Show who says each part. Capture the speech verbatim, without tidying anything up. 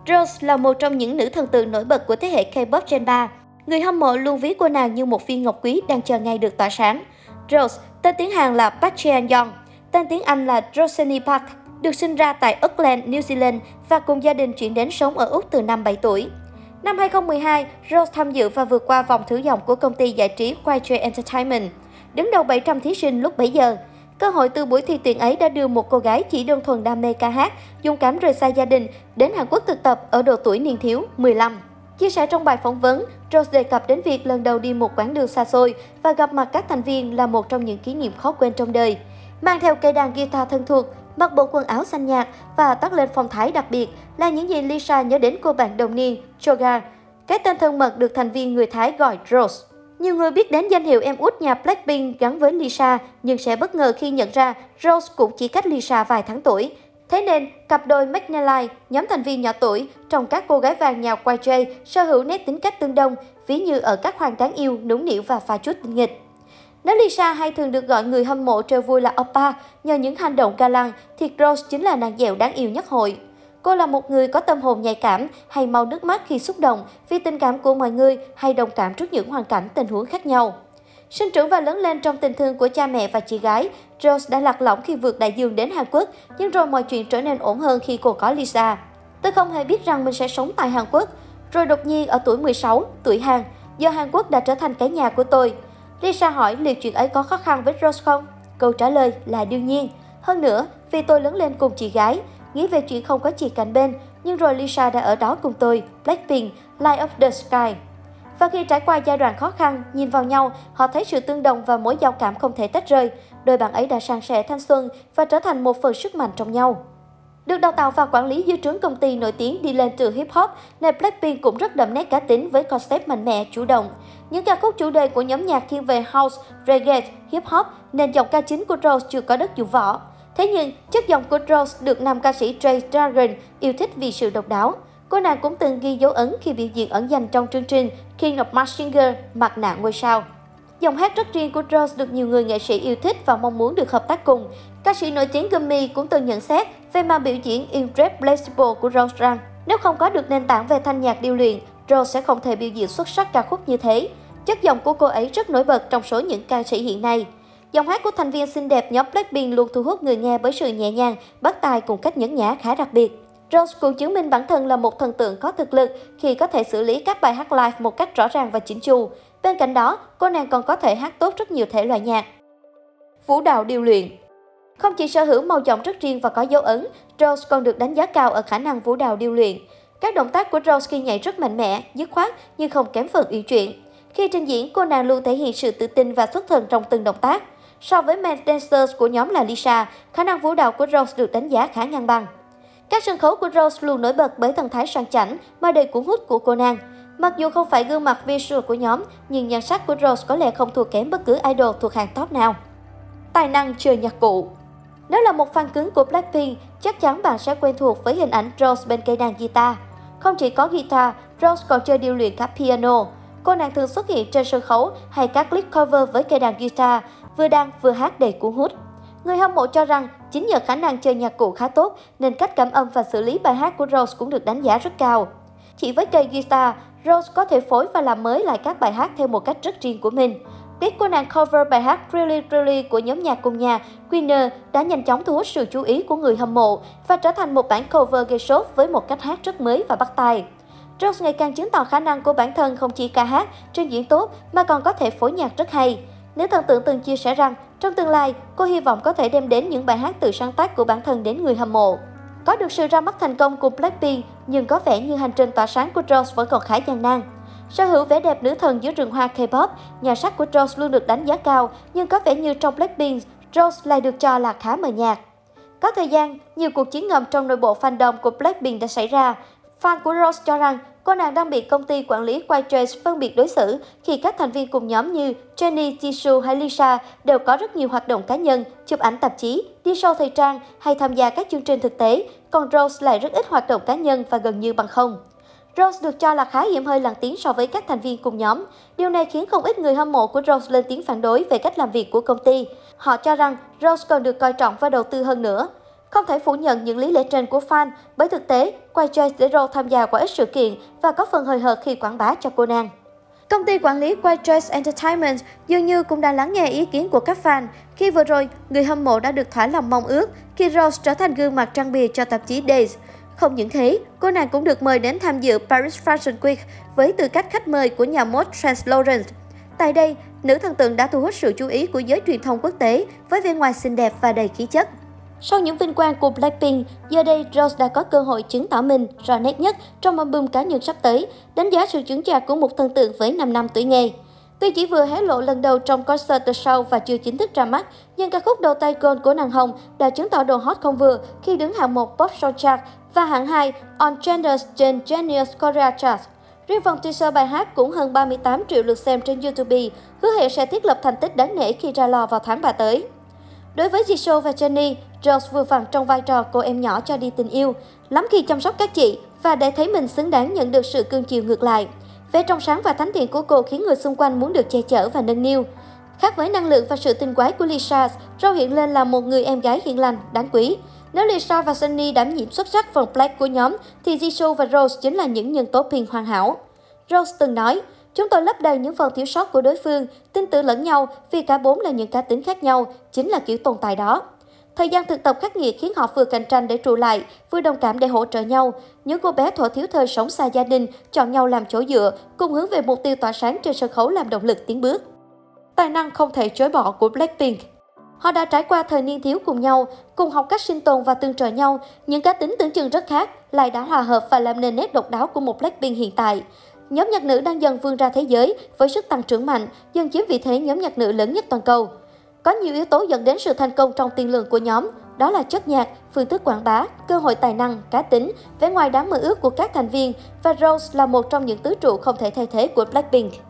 Speaker 1: Rose là một trong những nữ thần tượng nổi bật của thế hệ K-pop Gen ba. Người hâm mộ luôn ví cô nàng như một viên ngọc quý đang chờ ngày được tỏa sáng. Rose, tên tiếng Hàn là Park Chae-yeon, tên tiếng Anh là Roshani Park, được sinh ra tại Auckland, New Zealand và cùng gia đình chuyển đến sống ở Úc từ năm bảy tuổi. Năm hai không một hai, Rose tham dự và vượt qua vòng thử giọng của công ty giải trí Y J Entertainment, đứng đầu bảy trăm thí sinh lúc bấy giờ. Cơ hội từ buổi thi tuyển ấy đã đưa một cô gái chỉ đơn thuần đam mê ca hát, dũng cảm rời xa gia đình, đến Hàn Quốc thực tập ở độ tuổi niên thiếu, mười lăm. Chia sẻ trong bài phỏng vấn, Rose đề cập đến việc lần đầu đi một quãng đường xa xôi và gặp mặt các thành viên là một trong những kỷ niệm khó quên trong đời. Mang theo cây đàn guitar thân thuộc, mặc bộ quần áo xanh nhạt và toát lên phong thái đặc biệt là những gì Lisa nhớ đến cô bạn đồng niên Choga, cái tên thân mật được thành viên người Thái gọi Rose. Nhiều người biết đến danh hiệu em út nhà Blackpink gắn với Lisa, nhưng sẽ bất ngờ khi nhận ra Rose cũng chỉ cách Lisa vài tháng tuổi. Thế nên, cặp đôi McNally, nhóm thành viên nhỏ tuổi trong các cô gái vàng nhà Y J, sở hữu nét tính cách tương đồng, ví như ở các khoản đáng yêu, nũng nịu và pha chút tinh nghịch. Nếu Lisa hay thường được gọi người hâm mộ trêu vui là Oppa nhờ những hành động ga lăng, thì Rose chính là nàng dẹo đáng yêu nhất hội. Cô là một người có tâm hồn nhạy cảm, hay mau nước mắt khi xúc động vì tình cảm của mọi người hay đồng cảm trước những hoàn cảnh tình huống khác nhau. Sinh trưởng và lớn lên trong tình thương của cha mẹ và chị gái, Rose đã lạc lõng khi vượt đại dương đến Hàn Quốc, nhưng rồi mọi chuyện trở nên ổn hơn khi cô có Lisa. Tôi không hề biết rằng mình sẽ sống tại Hàn Quốc. Rồi đột nhiên ở tuổi mười sáu, tuổi Hàn, giờ Hàn Quốc đã trở thành cái nhà của tôi. Lisa hỏi liệu chuyện ấy có khó khăn với Rose không? Câu trả lời là đương nhiên. Hơn nữa, vì tôi lớn lên cùng chị gái, nghĩ về chuyện không có chị cạnh bên, nhưng rồi Lisa đã ở đó cùng tôi, Blackpink, Light of the Sky. Và khi trải qua giai đoạn khó khăn, nhìn vào nhau, họ thấy sự tương đồng và mối giao cảm không thể tách rời. Đôi bạn ấy đã san sẻ thanh xuân và trở thành một phần sức mạnh trong nhau. Được đào tạo và quản lý dưới trướng công ty nổi tiếng đi lên từ hip hop, nên Blackpink cũng rất đậm nét cá tính với concept mạnh mẽ, chủ động. Những ca khúc chủ đề của nhóm nhạc thiên về house, reggae, hip hop, nên dòng ca chính của Rose chưa có đất dụng võ. Thế nhưng, chất giọng của Rose được nam ca sĩ Jay Dragon yêu thích vì sự độc đáo. Cô nàng cũng từng ghi dấu ấn khi biểu diễn ẩn danh trong chương trình King of Masked Singer, mặt nạ ngôi sao. Giọng hát rất riêng của Rose được nhiều người nghệ sĩ yêu thích và mong muốn được hợp tác cùng. Ca sĩ nổi tiếng Gummy cũng từng nhận xét về màn biểu diễn Irreplaceable của Rose rằng nếu không có được nền tảng về thanh nhạc điêu luyện, Rose sẽ không thể biểu diễn xuất sắc ca khúc như thế. Chất giọng của cô ấy rất nổi bật trong số những ca sĩ hiện nay. Giọng hát của thành viên xinh đẹp nhóm Blackpink luôn thu hút người nghe bởi sự nhẹ nhàng, bắt tai cùng cách nhấn nhá khá đặc biệt. Rose cũng chứng minh bản thân là một thần tượng có thực lực khi có thể xử lý các bài hát live một cách rõ ràng và chỉnh chu. Bên cạnh đó, cô nàng còn có thể hát tốt rất nhiều thể loại nhạc. Vũ đạo điêu luyện. Không chỉ sở hữu màu giọng rất riêng và có dấu ấn, Rose còn được đánh giá cao ở khả năng vũ đạo điêu luyện. Các động tác của Rose khi nhảy rất mạnh mẽ, dứt khoát nhưng không kém phần uyển chuyển. Khi trình diễn, cô nàng luôn thể hiện sự tự tin và xuất thần trong từng động tác. So với main dancers của nhóm là Lisa, khả năng vũ đạo của Rose được đánh giá khá ngang bằng. Các sân khấu của Rose luôn nổi bật bởi thần thái sang chảnh mà đầy cuốn hút của cô nàng. Mặc dù không phải gương mặt visual của nhóm, nhưng nhan sắc của Rose có lẽ không thua kém bất cứ idol thuộc hàng top nào. Tài năng chơi nhạc cụ. Nếu là một fan cứng của Blackpink, chắc chắn bạn sẽ quen thuộc với hình ảnh Rose bên cây đàn guitar. Không chỉ có guitar, Rose còn chơi điêu luyện cả piano. Cô nàng thường xuất hiện trên sân khấu hay các clip cover với cây đàn guitar, vừa đàn vừa hát đầy cuốn hút. Người hâm mộ cho rằng chính nhờ khả năng chơi nhạc cụ khá tốt nên cách cảm âm và xử lý bài hát của Rose cũng được đánh giá rất cao. Chỉ với cây guitar, Rose có thể phối và làm mới lại các bài hát theo một cách rất riêng của mình. Clip của nàng cover bài hát Really Really của nhóm nhạc cùng nhà Winner đã nhanh chóng thu hút sự chú ý của người hâm mộ và trở thành một bản cover gây sốt với một cách hát rất mới và bắt tai. Rose ngày càng chứng tỏ khả năng của bản thân không chỉ ca hát, trình diễn tốt mà còn có thể phối nhạc rất hay. Nữ thần tượng từng chia sẻ rằng trong tương lai, cô hy vọng có thể đem đến những bài hát tự sáng tác của bản thân đến người hâm mộ. Có được sự ra mắt thành công của Blackpink, nhưng có vẻ như hành trình tỏa sáng của Rose vẫn còn khá gian nan. Sở hữu vẻ đẹp nữ thần giữa rừng hoa K-pop, nhan sắc của Rose luôn được đánh giá cao, nhưng có vẻ như trong Blackpink, Rose lại được cho là khá mờ nhạt. Có thời gian, nhiều cuộc chiến ngầm trong nội bộ fandom của Blackpink đã xảy ra. Fan của Rose cho rằng cô nàng đang bị công ty quản lý Y J phân biệt đối xử khi các thành viên cùng nhóm như Jennie, Jisoo hay Lisa đều có rất nhiều hoạt động cá nhân, chụp ảnh tạp chí, đi show thời trang hay tham gia các chương trình thực tế, còn Rose lại rất ít hoạt động cá nhân và gần như bằng không. Rose được cho là khá hiếm hơi lặng tiếng so với các thành viên cùng nhóm. Điều này khiến không ít người hâm mộ của Rose lên tiếng phản đối về cách làm việc của công ty. Họ cho rằng Rose cần được coi trọng và đầu tư hơn nữa. Không thể phủ nhận những lý lẽ trên của fan, bởi thực tế, quay Joyce để Rose tham gia qua ít sự kiện và có phần hời hợt khi quảng bá cho cô nàng. Công ty quản lý White Choice Entertainment dường như cũng đã lắng nghe ý kiến của các fan khi vừa rồi người hâm mộ đã được thỏa lòng mong ước khi Rose trở thành gương mặt trang bìa cho tạp chí Days. Không những thế, cô nàng cũng được mời đến tham dự Paris Fashion Week với tư cách khách mời của nhà mốt Trans Laurent. Tại đây, nữ thần tượng đã thu hút sự chú ý của giới truyền thông quốc tế với vẻ ngoài xinh đẹp và đầy khí chất. Sau những vinh quang của Blackpink, giờ đây Rose đã có cơ hội chứng tỏ mình rõ nét nhất trong album cá nhân sắp tới, đánh giá sự chững chạc của một thần tượng với năm năm tuổi nghề. Tuy chỉ vừa hé lộ lần đầu trong concert The Show và chưa chính thức ra mắt, nhưng ca khúc đầu tay Gold của nàng Hồng đã chứng tỏ độ hot không vừa khi đứng hạng một Pop Show Chart và hạng hai On Genders trên Genius Korea Chart. Riêng phần teaser bài hát cũng hơn ba mươi tám triệu lượt xem trên YouTube, hứa hẹn sẽ thiết lập thành tích đáng nể khi ra lò vào tháng ba tới. Đối với Jisoo và Jennie, Rose vừa vặn trong vai trò cô em nhỏ cho đi tình yêu, lắm khi chăm sóc các chị và để thấy mình xứng đáng nhận được sự cưng chiều ngược lại. Vẻ trong sáng và thánh thiện của cô khiến người xung quanh muốn được che chở và nâng niu. Khác với năng lượng và sự tinh quái của Lisa, Rose hiện lên là một người em gái hiền lành, đáng quý. Nếu Lisa và Sunny đảm nhiệm xuất sắc phần Black của nhóm, thì Jisoo và Rose chính là những nhân tố pink hoàn hảo. Rose từng nói, chúng tôi lấp đầy những phần thiếu sót của đối phương, tin tưởng lẫn nhau vì cả bốn là những cá tính khác nhau, chính là kiểu tồn tại đó. Thời gian thực tập khắc nghiệt khiến họ vừa cạnh tranh để trụ lại, vừa đồng cảm để hỗ trợ nhau. Những cô bé thuở thiếu thời sống xa gia đình, chọn nhau làm chỗ dựa, cùng hướng về mục tiêu tỏa sáng trên sân khấu làm động lực tiến bước. Tài năng không thể chối bỏ của Blackpink. Họ đã trải qua thời niên thiếu cùng nhau, cùng học cách sinh tồn và tương trợ nhau. Những cá tính tưởng chừng rất khác, lại đã hòa hợp và làm nên nét độc đáo của một Blackpink hiện tại. Nhóm nhạc nữ đang dần vươn ra thế giới với sức tăng trưởng mạnh, dần chiếm vị thế nhóm nhạc nữ lớn nhất toàn cầu. Có nhiều yếu tố dẫn đến sự thành công trong tiên lượng của nhóm, đó là chất nhạc, phương thức quảng bá, cơ hội tài năng, cá tính, vẻ ngoài đáng mơ ước của các thành viên, và Rose là một trong những tứ trụ không thể thay thế của Blackpink.